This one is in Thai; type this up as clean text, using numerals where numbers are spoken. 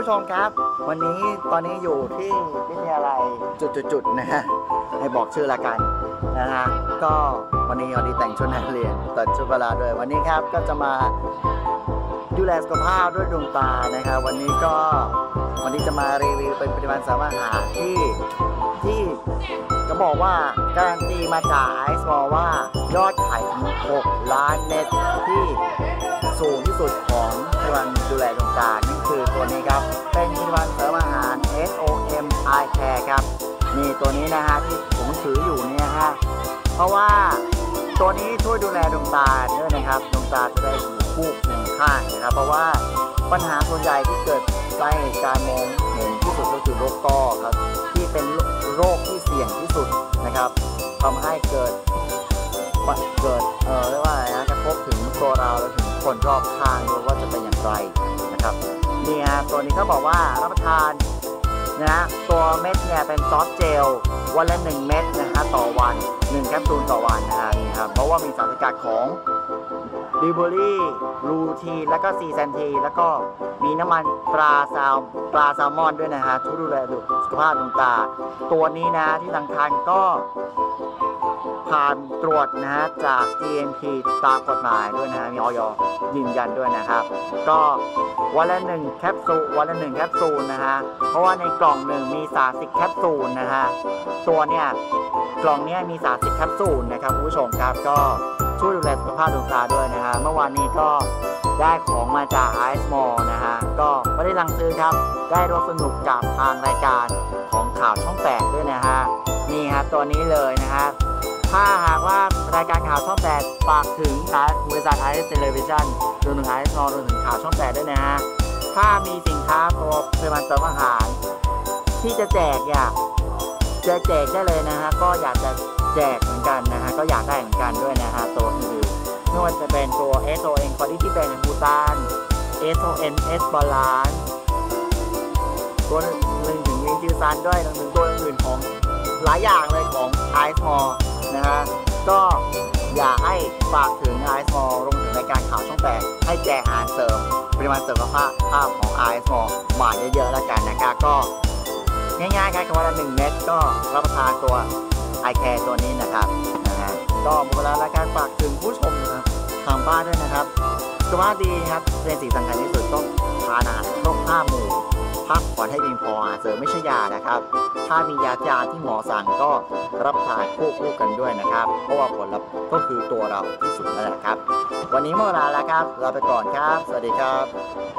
ชมครับวันนี้ตอนนี้อยู่ที่วิทยาลัยจุดๆนะฮะให้บอกชื่อละกันนะฮะก็วันนี้เราดีแต่งชุดนักเรียนตัดชุดเวลาด้วยวันนี้ครับก็จะมาดูแลสุขภาพด้วยดวงตานะครับวันนี้จะมารีวิวเป็นผลิตภัณฑ์เสริมอาหารที่จะบอกว่าการันตีมาจากไอซ์มอลว่ายอดขายถึง6 ล้านเม็ดที่สูงที่สุดของผลิตภัณฑ์ดูแลดวงตานั่นคือตัวนี้ครับเป็นผลิตภัณฑ์เสริมอาหาร SOM Eye Care ครับนี่ตัวนี้นะฮะที่ผมถืออยู่เนี่ยฮะเพราะว่าตัวนี้ช่วยดูแลดวงตาด้วยนะครับดวงตาจะได้อยู่คู่เคียงข้างนะครับเพราะว่าปัญหาส่วนใหญ่ที่เกิดใต้การมองเห็นที่สุดก็คือโรคต้อครับที่เป็นโรคที่เสี่ยงที่สุดนะครับทำให้เกิดเรียกว่าอะไรนะกระทบถึงตัวเราและถึงคนรอบข้างด้วยว่าจะเป็นอย่างไรนะครับนี่ฮะตัวนี้เขาบอกว่ารับประทานนะตัวเม็ดเนี่ยเป็นซอฟต์เจลวันละ1 เม็ดนะฮะต่อวัน1 แคปซูลต่อวันนะฮะนี่ครับเพราะว่ามีสารสกัดของดิเบอรี่รูทีนแล้วก็ซีแซนทีแล้วก็มีน้ำมันปลาแซลมอนด้วยนะฮะช่วยดูแลสุขภาพดวงตาตัวนี้นะที่สำคัญก็ผ่านตรวจนะฮะจาก GMP ตามกฎหมายด้วยนะฮะมีออยยืนยันด้วยนะครับก็วันละ1 แคปซูลนะฮะเพราะว่าในกล่องหนึ่งมี30 แคปซูลนะฮะตัวเนี่ยกล่องเนี้ยมี30 แคปซูลนะครับคุณผู้ชมครับก็ช่วยดูแลสุขภาพดวงตาด้วยนะฮะเมื่อวานนี้ก็ได้ของมาจากไอซ์มอลนะฮะก็ไม่ได้ลังซื้อครับได้ร่วมสนุกกับทางรายการของข่าวช่อง8ด้วยนะฮะนี่ฮะตัวนี้เลยนะฮะถ้าหากว่ารายการข่าวช่อง8ฝากถึงบริษัทไอซ์เทเลวิชั่นรวมถึงไอซ์มอลรวมถึงข่าวช่อง8ด้วยนะฮะถ้ามีสินค้าตัวผลิตภัณฑ์เสริมอาหารที่จะแจกแจกได้เลยนะฮะก็อยากจะแจกเหมือนกันนะฮะก็อยากได้เหมือนกันด้วยนะฮะตัวอื่นไม่ว่าจะเป็นตัว SON คอดี้ที่เป็นบูตาน SONS บาลานซ์ตัวหนึ่งถึงวิงจิวซันด้วยถึงตัวอื่นของหลายอย่างเลยของไอซ์มอลนะฮะก็อยากให้ฝากถึงไอซ์มอลรวมถึงรายการข่าวช่อง8ให้แจกอาหารเสริมปริมาณเสริมภาพของไอซ์มอลมาเยอะๆแล้วกันนะครับก็ง่ายๆครับวันละ1 เม็ดก็รับประทานตัวไอแคร์ตัวนี้นะครับก็หมดเวลาและการฝากถึงผู้ชมนะครับทางบ้านด้วยนะครับสุขภาพดีครับเป็นสิ่งสำคัญที่สุดต้องทานอาหารครบ5 หมู่พักผ่อนให้เพียงพออาหารเสริมไม่ใช่ยานะครับถ้ามียาที่หมอสั่งก็รับประทานคู่กันด้วยนะครับเพราะว่าผลลัพธ์ก็คือตัวเราที่สุดนั่นแหละครับวันนี้หมดเวลาแล้วครับลาไปก่อนครับสวัสดีครับ